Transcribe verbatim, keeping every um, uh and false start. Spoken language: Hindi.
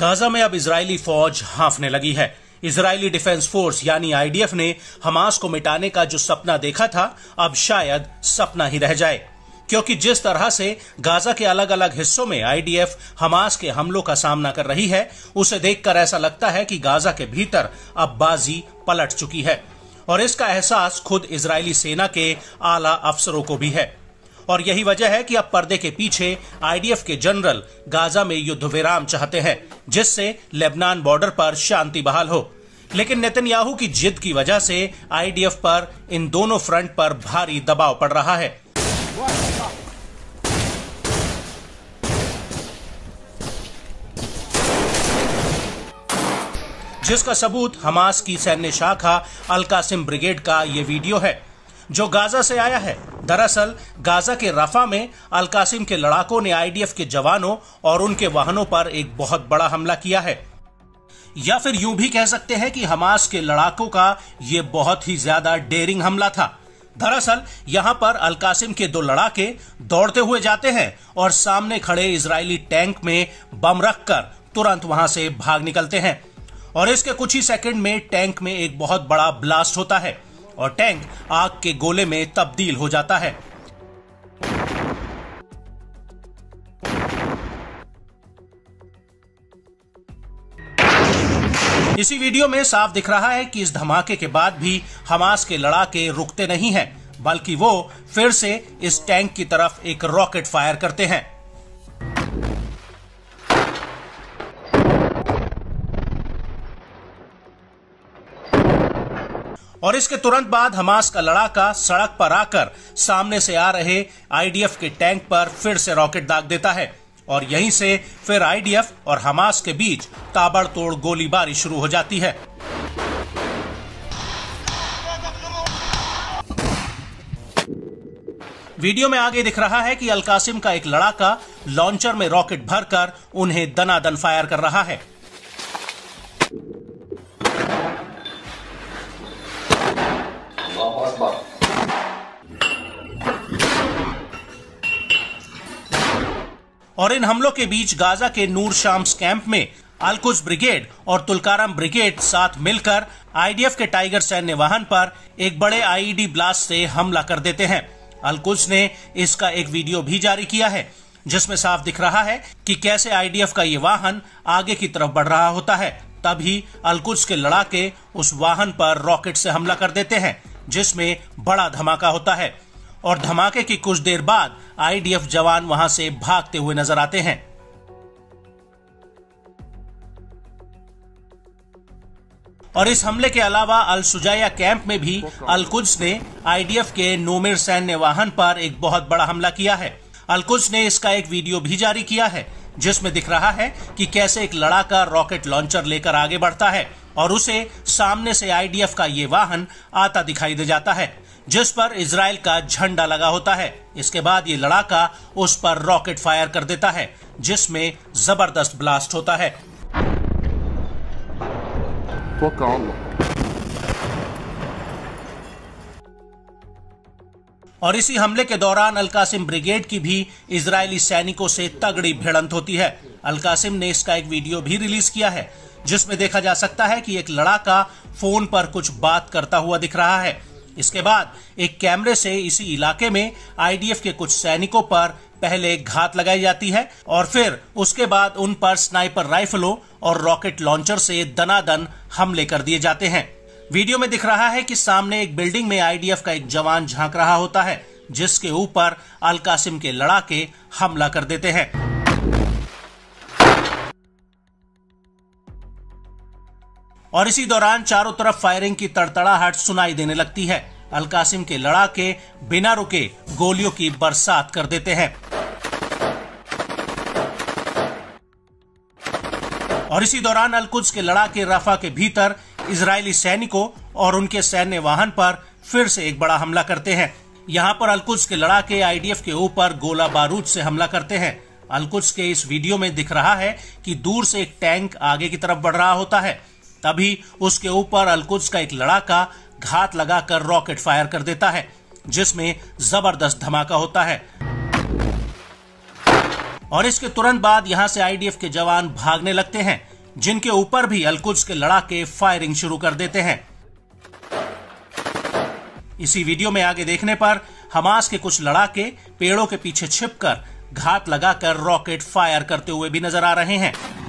गाजा में अब इजरायली फौज हांफने लगी है। इजरायली डिफेंस फोर्स यानी आई डी एफ ने हमास को मिटाने का जो सपना देखा था अब शायद सपना ही रह जाए, क्योंकि जिस तरह से गाजा के अलग अलग हिस्सों में आई डी एफ हमास के हमलों का सामना कर रही है, उसे देखकर ऐसा लगता है कि गाजा के भीतर अब बाजी पलट चुकी है। और इसका एहसास खुद इजरायली सेना के आला अफसरों को भी है। और यही वजह है कि अब पर्दे के पीछे आई डी एफ के जनरल गाजा में युद्ध विराम चाहते हैं, जिससे लेबनान बॉर्डर पर शांति बहाल हो। लेकिन नेतन्याहू की जिद की वजह से आई डी एफ पर इन दोनों फ्रंट पर भारी दबाव पड़ रहा है। जिसका सबूत हमास की सैन्य शाखा अल कासिम ब्रिगेड का ये वीडियो है, जो गाजा से आया है। दरअसल गाजा के रफा में अल कासिम के लड़ाकों ने आई डी एफ के जवानों और उनके वाहनों पर एक बहुत बड़ा हमला किया है, या फिर यूं भी कह सकते हैं कि हमास के लड़ाकों का ये बहुत ही ज्यादा डेयरिंग हमला था। दरअसल यहां पर अल कासिम के दो लड़ाके दौड़ते हुए जाते हैं और सामने खड़े इजरायली टैंक में बम रखकर तुरंत वहां से भाग निकलते हैं। और इसके कुछ ही सेकंड में टैंक में एक बहुत बड़ा ब्लास्ट होता है और टैंक आग के गोले में तब्दील हो जाता है। इसी वीडियो में साफ दिख रहा है कि इस धमाके के बाद भी हमास के लड़ाके रुकते नहीं हैं, बल्कि वो फिर से इस टैंक की तरफ एक रॉकेट फायर करते हैं। और इसके तुरंत बाद हमास का लड़ाका सड़क पर आकर सामने से आ रहे आई डी एफ के टैंक पर फिर से रॉकेट दाग देता है और यहीं से फिर आई डी एफ और हमास के बीच ताबड़तोड़ गोलीबारी शुरू हो जाती है। वीडियो में आगे दिख रहा है कि अल कासिम का एक लड़ाका लॉन्चर में रॉकेट भरकर उन्हें दनादन फायर कर रहा है। और इन हमलों के बीच गाजा के नूर शाम्स कैंप में अल कुद्स ब्रिगेड और तुल्कारम ब्रिगेड साथ मिलकर आई डी एफ के टाइगर सैन्य वाहन पर एक बड़े आई ई डी ब्लास्ट से हमला कर देते हैं। अल कुद्स ने इसका एक वीडियो भी जारी किया है, जिसमें साफ दिख रहा है कि कैसे आई डी एफ का ये वाहन आगे की तरफ बढ़ रहा होता है। तभी अल कुद्स के लड़ाके उस वाहन पर रॉकेट से हमला कर देते हैं, जिसमें बड़ा धमाका होता है। और धमाके की कुछ देर बाद आई डी एफ जवान वहां से भागते हुए नजर आते हैं। और इस हमले के अलावा अल शुजाया कैंप में भी अल कुद्स ने आई डी एफ के नोमिर सैन्य वाहन पर एक बहुत बड़ा हमला किया है। अल कुद्स ने इसका एक वीडियो भी जारी किया है, जिसमें दिख रहा है कि कैसे एक लड़ाका रॉकेट लॉन्चर लेकर आगे बढ़ता है और उसे सामने से आई डी एफ का ये वाहन आता दिखाई दे जाता है, जिस पर इजराइल का झंडा लगा होता है। इसके बाद ये लड़ाका उस पर रॉकेट फायर कर देता है, जिसमें जबरदस्त ब्लास्ट होता है। और इसी हमले के दौरान अल कासिम ब्रिगेड की भी इजरायली सैनिकों से तगड़ी भिड़ंत होती है। अल कासिम ने इसका एक वीडियो भी रिलीज किया है, जिसमें देखा जा सकता है कि एक लड़ाका फोन पर कुछ बात करता हुआ दिख रहा है। इसके बाद एक कैमरे से इसी इलाके में आई डी एफ के कुछ सैनिकों पर पहले घात लगाई जाती है और फिर उसके बाद उन पर स्नाइपर राइफलों और रॉकेट लॉन्चर से दनादन हमले कर दिए जाते हैं। वीडियो में दिख रहा है कि सामने एक बिल्डिंग में आई डी एफ का एक जवान झांक रहा होता है, जिसके ऊपर अल कासिम के लड़ाके हमला कर देते हैं। और इसी दौरान चारों तरफ फायरिंग की तड़तड़ाहट सुनाई देने लगती है। अल कासिम के लड़ाके बिना रुके गोलियों की बरसात कर देते हैं। और इसी दौरान अल कुद्स के लड़ाके रफा के भीतर इजरायली सैनिकों और उनके सैन्य वाहन पर फिर से एक बड़ा हमला करते हैं। यहाँ पर अल कुद्स के लड़ाके आई डी एफ के ऊपर गोला बारूद से हमला करते हैं। अल कुद्स के इस वीडियो में दिख रहा है कि दूर से एक टैंक आगे की तरफ बढ़ रहा होता है, तभी उसके ऊपर अल कुद्स का एक लड़ाका घात लगाकर रॉकेट फायर कर देता है, जिसमें जबरदस्त धमाका होता है। और इसके तुरंत बाद यहां से आईडीएफ के जवान भागने लगते हैं, जिनके ऊपर भी अल-कुद्स के लड़ाके फायरिंग शुरू कर देते हैं। इसी वीडियो में आगे देखने पर हमास के कुछ लड़ाके पेड़ों के पीछे छिपकर घात लगाकर रॉकेट फायर करते हुए भी नजर आ रहे हैं।